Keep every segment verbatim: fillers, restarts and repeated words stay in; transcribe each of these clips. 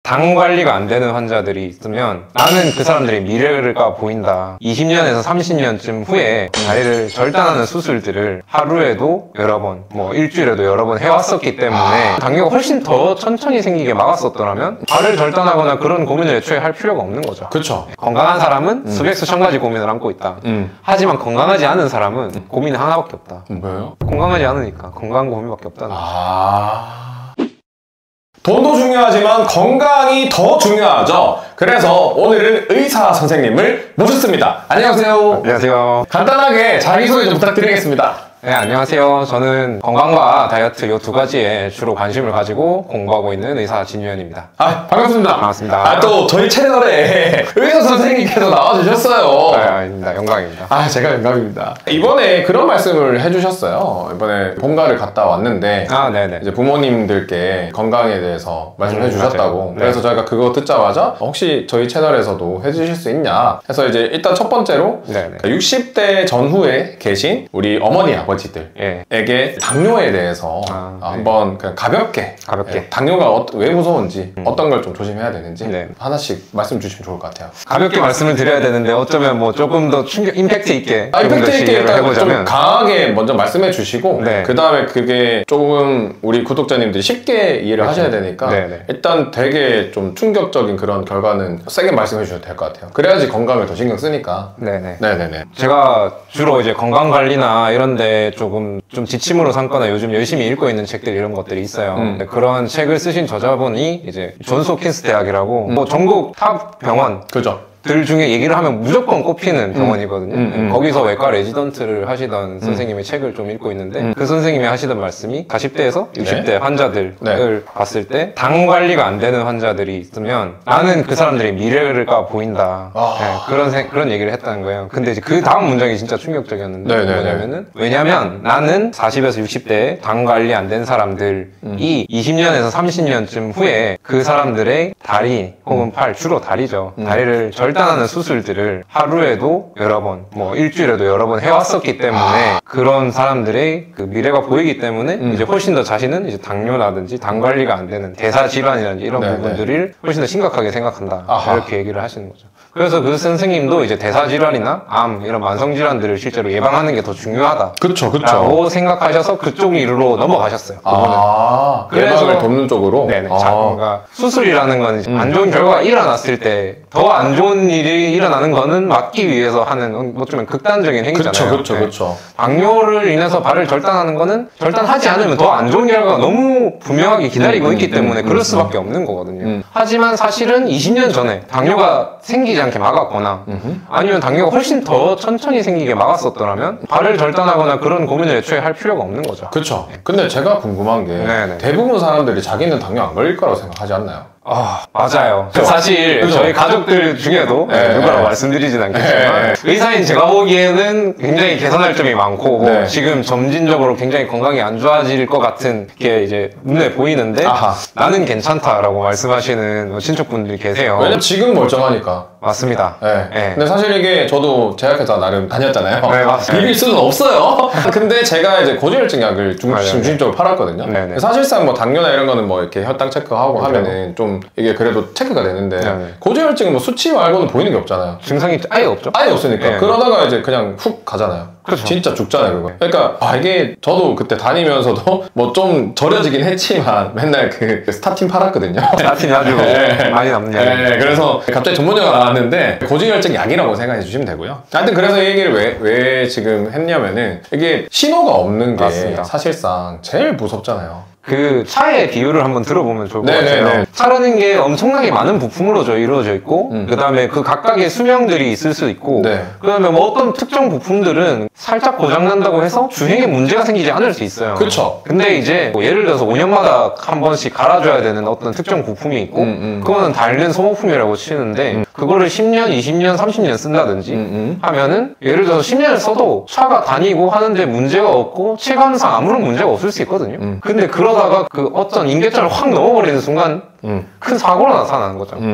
당 관리가 안 되는 환자들이 있으면 나는 그 사람들의 미래가 보인다. 이십 년에서 삼십 년쯤 후에 다리를 절단하는 수술들을 하루에도 여러 번, 뭐 일주일에도 여러 번 해왔었기 때문에 당뇨가 훨씬 더 천천히 생기게 막았었더라면 발을 절단하거나 그런 고민을 애초에 할 필요가 없는 거죠. 그렇죠. 건강한 사람은 음. 수백 수천 가지 고민을 안고 있다. 음. 하지만 건강하지 않은 사람은 음. 고민이 하나밖에 없다. 뭐예요? 건강하지 않으니까 건강 고민밖에 없다는 거죠. 아... 돈도 중요하지만 건강이 더 중요하죠. 그래서 오늘은 의사 선생님을 모셨습니다. 안녕하세요. 안녕하세요. 간단하게 자기소개 좀 부탁드리겠습니다. 네, 안녕하세요. 저는 건강과 다이어트 이 두 가지에 주로 관심을 가지고 공부하고 있는 의사 진유현입니다. 아, 반갑습니다. 반갑습니다. 아, 또 저희 채널에 의사 선생님께서 나와주셨어요. 아, 아닙니다. 영광입니다. 아, 제가 영광입니다. 이번에 그런 말씀을 해주셨어요. 이번에 본가를 갔다 왔는데 아, 네네. 이제 부모님들께 건강에 대해서 말씀해 음, 주셨다고. 맞아요. 그래서 네. 저희가 그거 듣자마자 혹시 저희 채널에서도 해주실 수 있냐 해서 이제 일단 첫 번째로 네네. 육십 대 전후에 계신 우리 어머니 아버지들에게 예. 당뇨에 대해서 아, 네. 한번 그냥 가볍게 가볍게. 예, 당뇨가 어, 왜 무서운지 음. 어떤 걸 좀 조심해야 되는지 네. 하나씩 말씀 주시면 좋을 것 같아요. 가볍게 말씀을 드려야 되는데 어쩌면 뭐 조금 더 충격, 임팩트 있게 아, 조금 더 임팩트 있게 시작을 일단 좀 해보자면 강하게 먼저 말씀해 주시고 네. 그 다음에 그게 조금 우리 구독자님들이 쉽게 이해를 그렇죠. 하셔야 되니까 네네. 일단 되게 좀 충격적인 그런 결과는 세게 말씀해 주셔도 될 것 같아요. 그래야지 건강을 더 신경 쓰니까. 네네. 네네네. 제가 주로 이제 건강관리나 이런데 조금 좀 지침으로 삼거나 요즘 열심히 읽고 있는 책들 이런 것들이 있어요. 음. 근데 그런 책을 쓰신 저자분이 이제 존스 홉킨스 대학이라고 뭐 전국 탑 병원 그죠. 들 중에 얘기를 하면 무조건 꼽히는 병원이거든요. 음, 음. 거기서 외과 레지던트를 하시던 선생님의 책을 좀 읽고 있는데 음. 그 선생님이 하시던 말씀이 사십 대에서 육십 대 환자들을 네. 봤을 때 당 관리가 안 되는 환자들이 있으면 나는 그 사람들의 미래가 보인다. 아. 네, 그런 생- 그런 얘기를 했다는 거예요. 근데 이제 그 다음 문장이 진짜 충격적이었는데 네, 네, 뭐냐면은 왜냐면 나는 사십에서 육십 대에 당 관리 안 된 사람들이 음. 이십 년에서 삼십 년쯤 후에 그 사람들의 다리 혹은 팔, 주로 다리죠. 음. 다리를 절단하는 수술들을 하루에도 여러 번, 뭐 일주일에도 여러 번 해왔었기 때문에 그런 사람들의 그 미래가 보이기 때문에 음. 이제 훨씬 더 자신은 이제 당뇨라든지 당 관리가 안 되는 대사 질환이라든지 이런 네, 부분들을 훨씬 더 심각하게 생각한다. 아하. 이렇게 얘기를 하시는 거죠. 그래서 그 선생님도 이제 대사 질환이나 암 이런 만성 질환들을 실제로 예방하는 게 더 중요하다. 그쵸, 그쵸. 라고 생각하셔서 그쪽 일로 넘어가셨어요. 그분은. 아, 그래서- 예방을 돕는 쪽으로? 네네. 아. 자, 그러니까 수술이라는 건 음. 안 좋은 결과가 일어났을 때 더 안 좋은 일이 일어나는 거는 막기 위해서 하는 뭐 좀 극단적인 행위잖아요. 그쵸, 그쵸, 네. 그쵸. 당뇨를 인해서 발을 절단하는 거는 절단하지 않으면 더 안 좋은 결과가 너무 분명하게 기다리고 음, 있기 음, 때문에 음, 그럴 음, 수밖에 없는 거거든요. 음. 하지만 사실은 이십 년 전에 당뇨가 생기지 않게 막았거나 음흠. 아니면 당뇨가 훨씬 더 천천히 생기게 막았었더라면 발을 절단하거나 그런 고민을 애초에 할 필요가 없는 거죠. 그쵸. 근데 제가 궁금한 게 네네. 대부분 사람들이 자기는 당뇨 안 걸릴 거라고 생각하지 않나요? 아, 맞아요. 그죠? 사실 그죠? 저희 가족들 중에도 네, 누구라고 네. 말씀드리진 않겠지만 네. 의사인 제가 보기에는 굉장히 개선할 점이 많고 네. 지금 점진적으로 굉장히 건강이 안 좋아질 것 같은 게 이제 눈에 보이는데 아하. 나는 괜찮다라고 말씀하시는 뭐 친척분들이 계세요. 왜냐면 지금 멀쩡하니까. 맞습니다. 네. 네. 근데 사실 이게 저도 제약회사 나름 다녔잖아요. 네, 맞아요. 비빌 수는 없어요. 근데 제가 이제 고지혈증 약을 중, 맞아요. 중심적으로 팔았거든요. 네네. 사실상 뭐 당뇨나 이런 거는 뭐 이렇게 혈당 체크하고 그렇죠. 하면은 좀 이게 그래도 체크가 되는데 네네. 고지혈증은 뭐 수치 말고는 보이는 게 없잖아요. 증상이 아예 없죠? 아예 없으니까. 네. 그러다가 이제 그냥 훅 가잖아요. 그렇죠. 진짜 죽잖아요, 그거. 그러니까, 아, 이게, 저도 그때 다니면서도 뭐 좀 절여지긴 했지만 맨날 그 스타틴 팔았거든요. 스타틴이 아주 네. 많이 남는 네, 약이죠. 그래서 갑자기 전문용어가 나왔는데 고지혈증 약이라고 생각해 주시면 되고요. 하여튼 그래서 이 얘기를 왜, 왜 지금 했냐면은 이게 신호가 없는 게 맞습니다. 사실상 제일 무섭잖아요. 그 차의 비율을 한번 들어보면 좋을 것 네네네. 같아요. 차라는 게 엄청나게 많은 부품으로 저 이루어져 있고 음. 그 다음에 그 각각의 수명들이 있을 수 있고 네. 그 다음에 뭐 어떤 특정 부품들은 살짝 고장난다고 해서 주행에 문제가 생기지 않을 수 있어요. 그쵸. 근데 이제 뭐 예를 들어서 오 년마다 한 번씩 갈아줘야 되는 어떤 특정 부품이 있고 음, 음. 그거는 다른 소모품이라고 치는데 음. 그거를 십 년, 이십 년, 삼십 년 쓴다든지 음, 음. 하면은 예를 들어서 십 년을 써도 차가 다니고 하는데 문제가 없고 체감상 아무런 문제가 없을 수 있거든요. 음. 근데 그러다가 그 어떤 임계점을 확 넘어버리는 순간 음. 큰 사고로 나타나는 거죠. 음.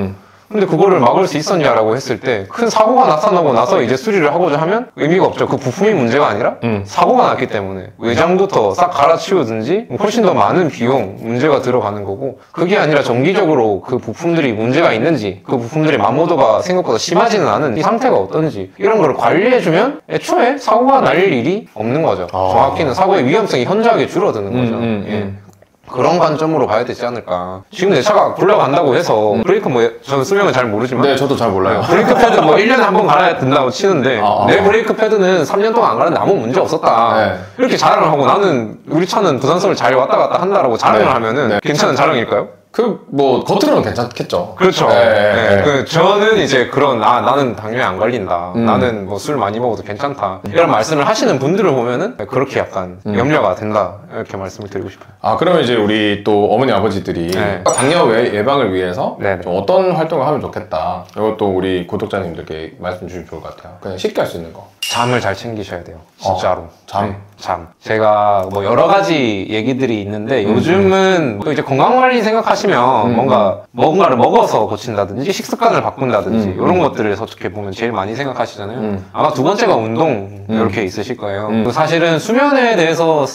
근데 그거를 막을 수 있었냐라고 했을 때 큰 사고가 나타나고 나서 이제 수리를 하고자 하면 의미가 없죠. 그 부품이 문제가 아니라 음. 사고가 났기 때문에 외장부터 싹 갈아치우든지 훨씬 더 많은 비용, 문제가 들어가는 거고, 그게 아니라 정기적으로 그 부품들이 문제가 있는지, 그 부품들의 마모도가 생각보다 심하지는 않은 이 상태가 어떤지 이런 걸 관리해주면 애초에 사고가 날 일이 없는 거죠. 아. 정확히는 사고의 위험성이 현저하게 줄어드는 거죠. 음, 음, 예. 음. 그런 관점으로 봐야 되지 않을까. 지금 내 차가 굴러간다고 해서 브레이크 뭐 저는 수명은 잘 모르지만 네, 저도 잘 몰라요. 브레이크 패드 뭐 일 년에 한 번 갈아야 된다고 치는데 아, 아. 내 브레이크 패드는 삼 년 동안 안 갈았는데 아무 문제 없었다. 네. 이렇게 자랑을 하고 나는 우리 차는 부산성을 잘 왔다 갔다 한다라고 자랑을 네. 하면은 네. 괜찮은 자랑일까요? 그 뭐 겉으로는 괜찮겠죠. 그렇죠. 네, 네. 네. 그 저는 이제 그런 아 나는 당뇨에 안 걸린다. 음. 나는 뭐 술 많이 먹어도 괜찮다. 이런 말씀을 하시는 분들을 보면은 그렇게 약간 음. 염려가 된다. 이렇게 말씀을 드리고 싶어요. 아, 그러면 이제 우리 또 어머니 아버지들이 네. 당뇨 예- 예방을 위해서 네네. 좀 어떤 활동을 하면 좋겠다. 이것도 우리 구독자님들께 말씀 주시면 좋을 것 같아요. 그냥 쉽게 할 수 있는 거. 잠을 잘 챙기셔야 돼요. 진짜로. 어, 잠? 네, 잠. 제가 뭐 여러 가지 얘기들이 있는데 요즘은 또 이제 건강관리 생각하시면 음. 뭔가 뭔가를 먹어서 고친다든지 식습관을 바꾼다든지 음. 이런 것들을 어떻게 보면 제일 많이 생각하시잖아요. 음. 아마 두 번째가 운동 음. 이렇게 있으실 거예요. 음. 사실은 수면에 대해서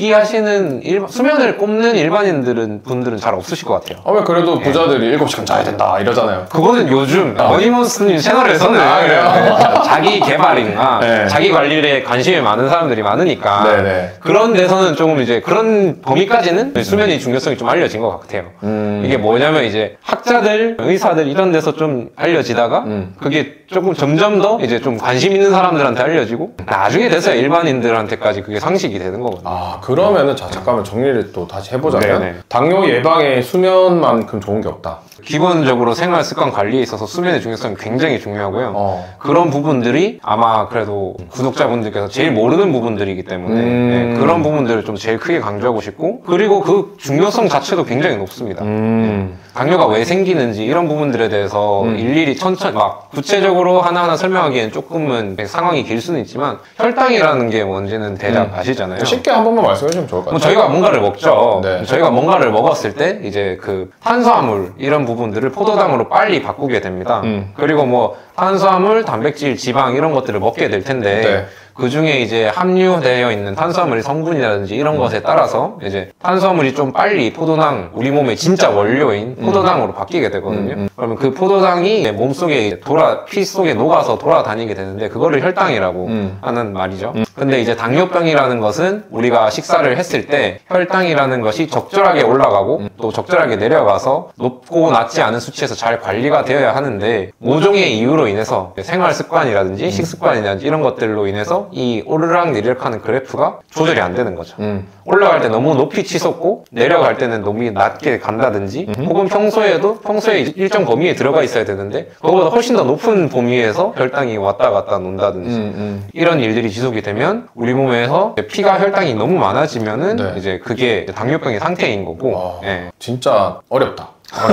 얘기하시는 일, 수면을 꼽는 일반인들은 분들은 잘 없으실 것 같아요. 아, 왜 그래도 부자들이 일곱 시간 자야 된다 이러잖아요. 그거는 요즘 아. 머니몬스님 채널에서는 아, 그래요? 자기 개발이나 네. 자기 관리에 관심이 많은 사람들이 많으니까 네네. 그런 데서는 조금 이제 그런 범위까지는 수면의 중요성이 좀 알려진 것 같아요. 음. 이게 뭐냐면 이제 학자들, 의사들 이런 데서 좀 알려지다가 음. 그게 조금 점점 더 이제 좀 관심 있는 사람들한테 알려지고 나중에 돼서야 일반인들한테까지 그게 상식이 되는 거거든요. 아, 그러면은 자, 잠깐만 정리를 또 다시 해보자면 네네. 당뇨 예방에 수면만큼 좋은 게 없다. 기본적으로 생활 습관 관리에 있어서 수면의 중요성이 굉장히 중요하고요. 어. 그런 부분들이 아마 그래도 구독자분들께서 제일 모르는 부분들이기 때문에 음. 네, 그런 부분들을 좀 제일 크게 강조하고 싶고, 그리고 그 중요성 자체도 굉장히 높습니다. 음. 당뇨가 왜 생기는지 이런 부분들에 대해서 음. 일일이 천천히 막 구체적으로 하나하나 설명하기엔 조금은 상황이 길 수는 있지만 혈당이라는 게 뭔지는 대략 음. 아시잖아요. 쉽게 한 번만 말씀해 주시면 좋을 것 뭐 같아요. 저희가 뭔가를 먹죠. 네. 저희가 뭔가를 먹었을 때 이제 그 탄수화물 이런 부분들을 포도당으로 빨리 바꾸게 됩니다. 음. 그리고 뭐 탄수화물, 단백질, 지방 이런 것들을 먹게 될 텐데 네. 그 중에 이제 함유되어 있는 탄수화물의 성분이라든지 이런 것에 따라서 이제 탄수화물이 좀 빨리 포도당, 우리 몸의 진짜 원료인 포도당으로 바뀌게 되거든요. 음, 음. 그러면 그 포도당이 몸속에 돌아, 피 속에 녹아서 돌아다니게 되는데 그거를 혈당이라고 음. 하는 말이죠. 근데 이제 당뇨병이라는 것은 우리가 식사를 했을 때 혈당이라는 것이 적절하게 올라가고 음. 또 적절하게 내려가서 높고 낮지 않은 수치에서 잘 관리가 되어야 하는데 모종의 이유로 인해서 생활 습관이라든지 식습관이라든지 이런 것들로 인해서 이 오르락 내리락 하는 그래프가 조절이 안 되는 거죠. 음. 올라갈 때 너무 높이 치솟고 내려갈 때는 너무 낮게 간다든지 혹은 평소에도 평소에 일정 범위에 들어가 있어야 되는데 그거보다 훨씬 더 높은 범위에서 혈당이 왔다 갔다 논다든지 음, 음. 이런 일들이 지속이 되면 우리 몸에서 피가 혈당이 너무 많아지면은 네. 이제 그게 당뇨병의 상태인 거고 와, 예. 진짜 어렵다.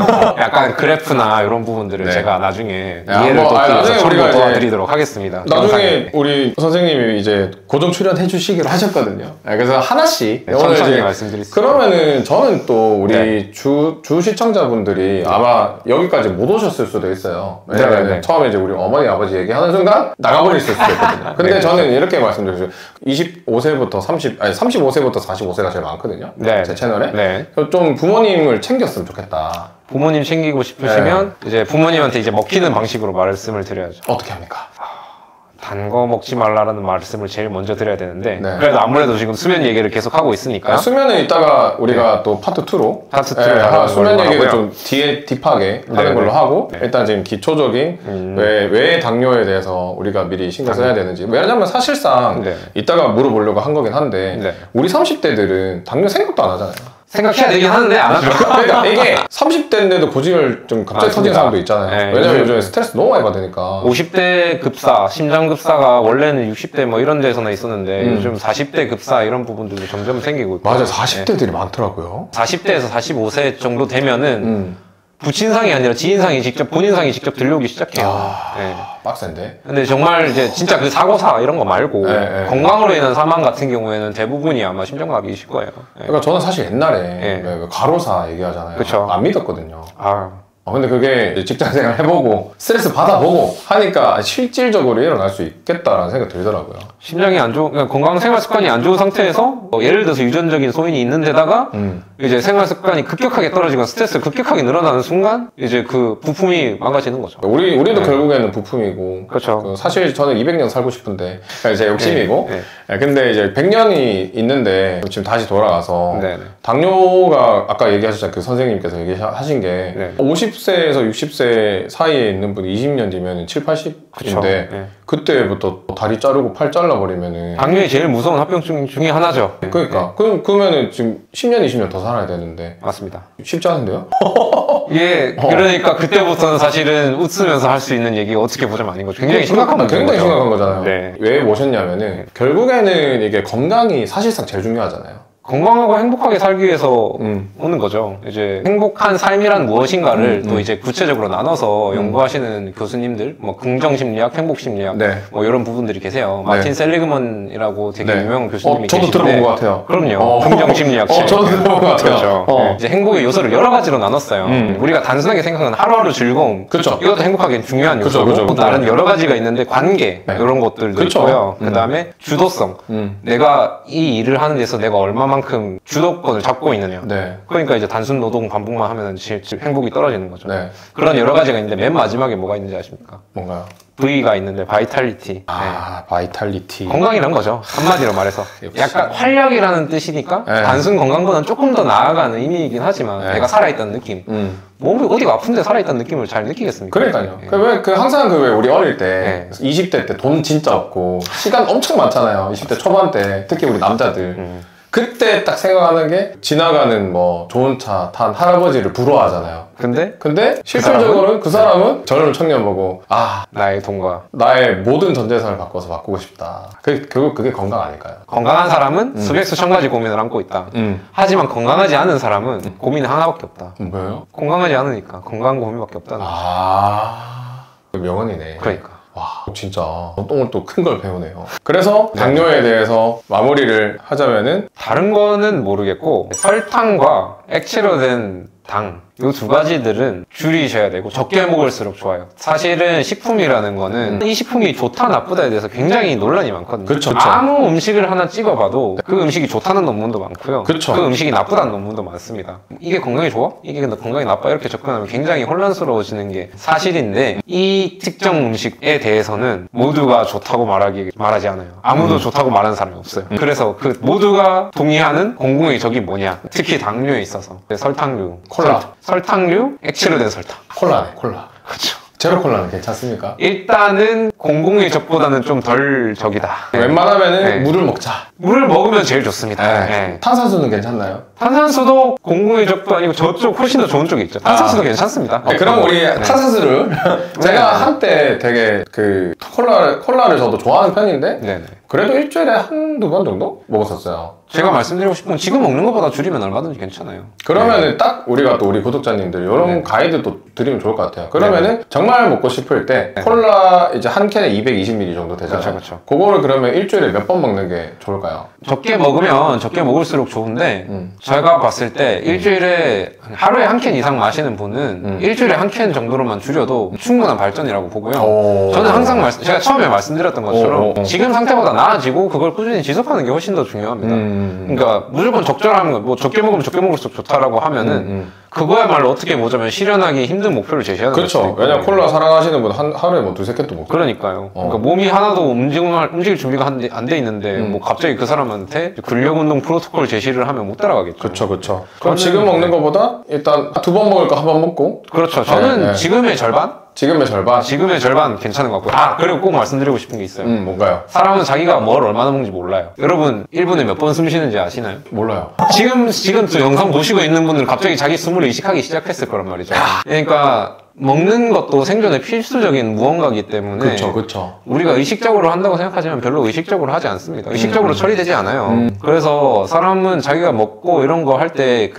약간 그래프나 이런 부분들을 네. 제가 나중에 네, 이해를 한번- 아, 돕기 위해서 나중에 좀 우리가 더 이제 도와드리도록 하겠습니다. 영상에. 나중에 우리 선생님이 이제 고정 출연해 주시기로 하셨거든요. 네, 그래서 하나씩 네, 오늘 천천히 이제 말씀드리겠습니다. 그러면은 저는 또 우리 네. 주, 주 시청자분들이 아마 여기까지 못 오셨을 수도 있어요. 왜냐면 네, 네. 처음에 이제 우리 어머니 아버지 얘기하는 순간 나가버릴 수 있거든요. 근데 네, 저는 이렇게 말씀드리죠. 이십오 세부터 삼십, 아니 삼십오 세부터 사십오 세가 제일 많거든요. 네. 제 채널에. 네. 그래서 좀 부모님을 챙겼으면 좋겠다. 부모님 챙기고 싶으시면 이제 부모님한테 이제 먹히는 방식으로 말씀을 드려야죠. 어떻게 합니까? 단 거 먹지 말라는 말씀을 제일 먼저 드려야 되는데 네. 그래도 아무래도 지금 수면 얘기를 계속 하고 있으니까 수면은 이따가 우리가 또 파트 투로 파트 네, 투로 나가는 수면 걸로 얘기를 하고요. 좀 뒤에 딥하게 네, 하는 걸로 네. 하고 네. 일단 지금 기초적인 음. 왜, 왜 당뇨에 대해서 우리가 미리 신경 써야 되는지 왜냐면 사실상 네. 이따가 물어보려고 한 거긴 한데 네. 우리 삼십 대들은 당뇨 생각도 안 하잖아요. 생각해야 되긴 하는데 안 하죠. 그러니까 이게 삼십 대인데도 고지혈 좀 갑자기 맞습니다. 터진 사람도 있잖아요. 네, 왜냐면 요즘- 요즘에 스트레스 너무 많이 받으니까. 오십 대 급사, 심장 급사가 원래는 육십 대 뭐 이런 데서나 있었는데 음. 요즘 사십 대 급사 이런 부분들도 점점 생기고 있고 맞아, 사십 대들이 많더라고요. 사십 대에서 사십오 세 정도 되면은 음. 부친상이 아니라 지인상이 직접 본인상이 직접 들려오기 시작해요. 아, 네. 빡센데. 근데 정말 이제 진짜 그 사고사 이런 거 말고 네, 네. 건강으로 인한 사망 같은 경우에는 대부분이 아마 심장마비이실 거예요. 네. 그러니까 저는 사실 옛날에 네. 왜 가로사 얘기하잖아요. 그쵸. 안 믿었거든요. 아, 어, 근데 그게 이제 직장생활 해보고 스트레스 받아보고 하니까 실질적으로 일어날 수 있겠다라는 생각이 들더라고요. 심장이 안 좋은, 그러니까 건강 생활 습관이 안 좋은 상태에서 뭐 예를 들어서 유전적인 소인이 있는 데다가 음. 이제 생활 습관이 급격하게 떨어지거나 스트레스가 급격하게 늘어나는 순간 이제 그 부품이 망가지는 거죠. 우리, 우리도 네. 결국에는 부품이고. 그렇죠. 그 사실 저는 이백 년 살고 싶은데, 제 욕심이고. 네, 네, 근데 이제 백 년이 있는데, 지금 다시 돌아가서. 네, 네. 당뇨가 아까 얘기하셨잖아요. 그 선생님께서 얘기하신 게, 네. 오십 세에서 육십 세 사이에 있는 분이 이십 년 뒤면 칠, 팔십인데, 네. 그때부터 다리 자르고 팔 잘라버리면은. 당뇨이 제일 무서운 합병증 중에 하나죠. 그러니까. 네. 그럼, 그러면은 지금 십 년, 이십 년 더 살아야 되는데. 맞습니다. 쉽지 않은데요? 이게 그러니까 그때부터는 사실은 웃으면서 할 수 있는 얘기가 어떻게 보자면 아닌 거죠. 굉장히 심각한 문제인 굉장히 거죠. 심각한 거잖아요. 네. 왜 모셨냐면은 결국에는 이게 건강이 사실상 제일 중요하잖아요. 건강하고 행복하게 살기 위해서 음. 오는 거죠. 이제 행복한 삶이란 무엇인가를 음, 또 음. 이제 구체적으로 나눠서 연구하시는 교수님들, 뭐 긍정심리학, 행복심리학, 네. 뭐 이런 부분들이 계세요. 마틴 셀리그먼이라고 되게 네. 유명한 교수님이 어, 저도 계신데, 들어본 것 같아요. 그럼요. 어. 긍정심리학. 어, 저도 들어본 것 같아요. 그렇죠. 어. 네. 이제 행복의 요소를 여러 가지로 나눴어요. 음. 우리가 단순하게 생각하는 하루하루 즐거움, 그쵸. 이것도 행복하기 중요한 그쵸, 요소고, 그쵸, 또 그쵸. 다른 여러 가지가 있는데 관계 네. 이런 것들도 그쵸. 있고요. 음. 그 다음에 주도성. 음. 내가 이 일을 하는 데서 내가 얼마만큼 주도권을 잡고 있느냐. 네. 그러니까 이제 단순 노동 반복만 하면 질, 질 행복이 떨어지는 거죠. 네. 그런 여러 가지가 있는데 맨 마지막에 뭐가 있는지 아십니까? 뭔가요? V가 있는데 바이탈리티. 아, 바이탈리티. 네. 건강이란 거죠. 한마디로 말해서. 역시. 약간 활력이라는 뜻이니까 네. 단순 건강보다는 조금 더 나아가는 의미이긴 하지만 네. 내가 살아있다는 느낌. 음. 몸이 어디가 아픈데 살아있다는 느낌을 잘 느끼겠습니까? 그러니까요. 네. 그 왜, 그 항상 그 왜 우리 어릴 때, 네. 이십 대 때 돈 진짜 없고, 시간 엄청 많잖아요. 이십 대 초반 때, 특히 우리 남자들. 음. 그때 딱 생각하는 게, 지나가는 뭐, 좋은 차 탄 할아버지를 부러워하잖아요. 근데 근데 실질적으로는 그 사람은 젊은 청년 보고 아 나의 돈과 나의 모든 전 재산을 바꿔서 바꾸고 싶다. 그, 결국 그게 건강 아닐까요? 건강한 사람은 음. 수백 수천 가지 고민을 안고 있다. 음. 하지만 건강하지 않은 사람은 고민이 하나밖에 없다. 뭐예요? 건강하지 않으니까 건강 고민밖에 없다는 거죠. 아 명언이네. 그러니까. 와 진짜 오늘 또 큰 걸 배우네요. 그래서 당뇨에 대해서 마무리를 하자면은 다른 거는 모르겠고 설탕과 액체로 된 당, 이 두 가지들은 줄이셔야 되고 적게 먹을수록 좋아요. 사실은 식품이라는 거는 이 식품이 좋다 나쁘다에 대해서 굉장히 논란이 많거든요. 그쵸, 그쵸. 아무 음식을 하나 찍어봐도 그 음식이 좋다는 논문도 많고요. 그쵸. 그 음식이 나쁘다는 논문도 많습니다. 이게 건강에 좋아? 이게 근데 건강에 나빠? 이렇게 접근하면 굉장히 혼란스러워지는 게 사실인데 이 특정 음식에 대해서는 모두가 좋다고 말하기, 말하지 않아요. 아무도 음. 좋다고 말하는 사람이 없어요. 그래서 그 모두가 동의하는 공공의 적이 뭐냐? 특히 당뇨에 있어서 설탕류, 콜라. 설- 설탕류, 액체로 된 설탕. 콜라네 콜라. 그렇죠. 제로 콜라는 괜찮습니까? 일단은 공공의 적보다는 좀 덜 적이다. 웬만하면은 네. 물을 먹자. 물을 먹으면 제일 좋습니다. 네. 네. 탄산수는 괜찮나요? 탄산수도 공공의 적도 아니고 저쪽 훨씬 더 좋은 쪽이 있죠. 탄산수도 아. 괜찮습니다. 네, 그럼 우리 네. 탄산수를 제가 한때 되게 그 콜라, 콜라를 저도 좋아하는 편인데 네네. 그래도 일주일에 한두 번 정도 먹었었어요. 제가 말씀드리고 싶은 건 지금 먹는 것보다 줄이면 얼마든지 괜찮아요. 그러면은 딱 우리가 또 우리 구독자님들 이런 네. 가이드도 드리면 좋을 것 같아요. 그러면은 정말 먹고 싶을 때 네. 콜라 이제 한 캔에 이백이십 밀리리터 정도 되잖아요. 그렇죠, 그렇죠. 그거를 그러면 일주일에 몇 번 먹는 게 좋을까요? 적게 먹으면 적게 먹을수록 좋은데 음. 제가 봤을 때 일주일에 하루에 한 캔 이상 마시는 분은 음. 일주일에 한 캔 정도로만 줄여도 충분한 발전이라고 보고요. 오. 저는 항상 말씀, 제가 처음에 말씀드렸던 것처럼 오, 오, 오. 지금 상태보다 나아지고 그걸 꾸준히 지속하는 게 훨씬 더 중요합니다. 음. 그러니까 무조건 적절한 거, 뭐 적게 먹으면 적게 먹을수록 좋다라고 하면은 음, 음. 그거야말로 어떻게 보자면 실현하기 힘든 목표를 제시하는 그렇죠. 거죠. 왜냐면 콜라 사랑하시는 분 한, 하루에 뭐 두세 캔도 먹고. 그러니까요. 어. 그러니까 몸이 하나도 움직임할, 움직일 준비가 안 돼 있는데 음. 뭐 갑자기 그 사람한테 근력 운동 프로토콜 제시를 하면 못 따라가겠죠. 그렇죠, 그렇죠. 그럼 저는- 지금 먹는 네. 거보다 일단 두 번 먹을 거 한 번 먹고 그렇죠. 저는 네, 네. 지금의 절반? 지금의 절반. 지금의 절반 괜찮은 것 같고요. 아, 그리고 꼭 말씀드리고 싶은 게 있어요. 음, 뭔가요? 사람은 자기가 뭘 얼마나 먹는지 몰라요. 여러분, 일 분에 몇 번 숨 쉬는지 아시나요? 몰라요. 지금, 지금 또 영상 보시고 있는 분들은 갑자기 자기 숨을 의식하기 시작했을 거란 말이죠. 그러니까, 먹는 것도 생존에 필수적인 무언가이기 때문에. 그렇죠, 그렇죠. 우리가 의식적으로 한다고 생각하지만 별로 의식적으로 하지 않습니다. 의식적으로 처리되지 않아요. 음. 그래서 사람은 자기가 먹고 이런 거 할 때 그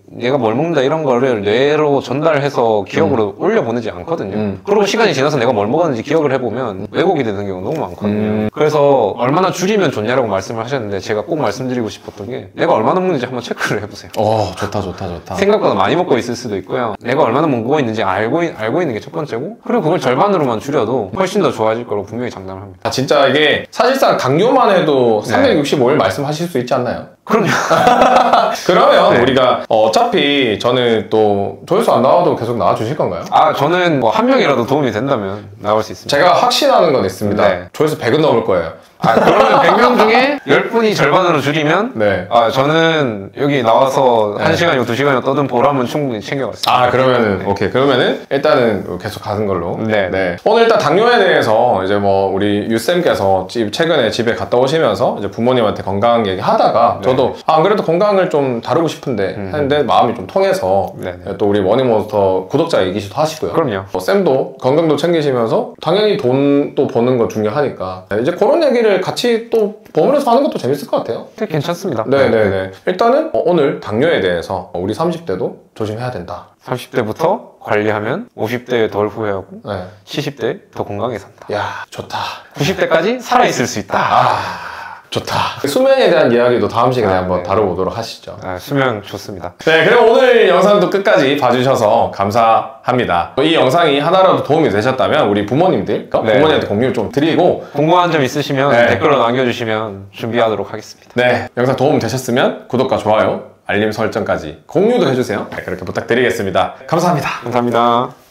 내가 뭘 먹는다 이런 거를 뇌로 전달해서 기억으로 음. 올려보내지 않거든요. 음. 그리고 시간이 지나서 내가 뭘 먹었는지 기억을 해보면 왜곡이 되는 경우가 너무 많거든요. 음. 그래서 얼마나 줄이면 좋냐라고 말씀을 하셨는데 제가 꼭 말씀드리고 싶었던 게 내가 얼마나 먹는지 한번 체크를 해보세요. 어, 좋다 좋다 좋다. 생각보다 많이 먹고 있을 수도 있고요. 내가 얼마나 먹고 있는지 알고, 알고 있는 게 첫 번째고, 그리고 그걸 절반으로만 줄여도 훨씬 더 좋아질 거라고 분명히 장담을 합니다. 아, 진짜 이게 사실상 당뇨만 해도 삼백육십오 일 네. 말씀하실 수 있지 않나요? 그럼요. 그러면 네. 우리가 어차피 저는 또 조회수 안 나와도 계속 나와주실 건가요? 아, 저는 뭐 한 명이라도 도움이 된다면 나올 수 있습니다. 제가 확신하는 건 있습니다. 네. 조회수 백은 넘을 거예요. 아, 그러면 백 명 중에 열 분이 절반으로 줄이면 네. 아, 저는 여기 나와서 네. 한 시간이고 두 시간이고 떠든 보람은 충분히 챙겨갔습니다. 아, 그러면은 네. 오케이. 그러면은 일단은 계속 가는 걸로. 네. 네. 오늘 일단 당뇨에 대해서 이제 뭐 우리 유쌤께서 집 최근에 집에 갔다 오시면서 이제 부모님한테 건강 얘기 하다가 네. 저도 아, 안 그래도 건강을 좀 다루고 싶은데 음. 했는데 마음이 좀 통해서 네. 또 우리 머니몬스터 구독자 얘기도 하시고요. 그럼요. 어, 쌤도 건강도 챙기시면서 당연히 돈도 버는 거 중요하니까 이제 그런 얘기를 같이 또 버무려서 하는 것도 재밌을 것 같아요. 네, 괜찮습니다. 네네네. 일단은 오늘 당뇨에 대해서 우리 삼십 대도 조심해야 된다. 삼십 대부터 관리하면 오십 대에 덜 후회하고 네. 칠십 대에 더 건강하게 산다. 야, 좋다. 구십 대까지 살아있을 수 있다. 아. 좋다. 수면에 대한 이야기도 다음 시간에 아, 한번 네. 다뤄보도록 하시죠. 아, 수면 좋습니다. 네, 그럼 오늘 영상도 끝까지 봐주셔서 감사합니다. 이 영상이 하나라도 도움이 되셨다면 우리 부모님들, 네. 부모님한테 공유를 좀 드리고 궁금한 점 있으시면 네. 댓글로 남겨주시면 준비하도록 하겠습니다. 네, 영상 도움 되셨으면 구독과 좋아요, 알림 설정까지 공유도 해주세요. 네, 그렇게 부탁드리겠습니다. 감사합니다. 감사합니다.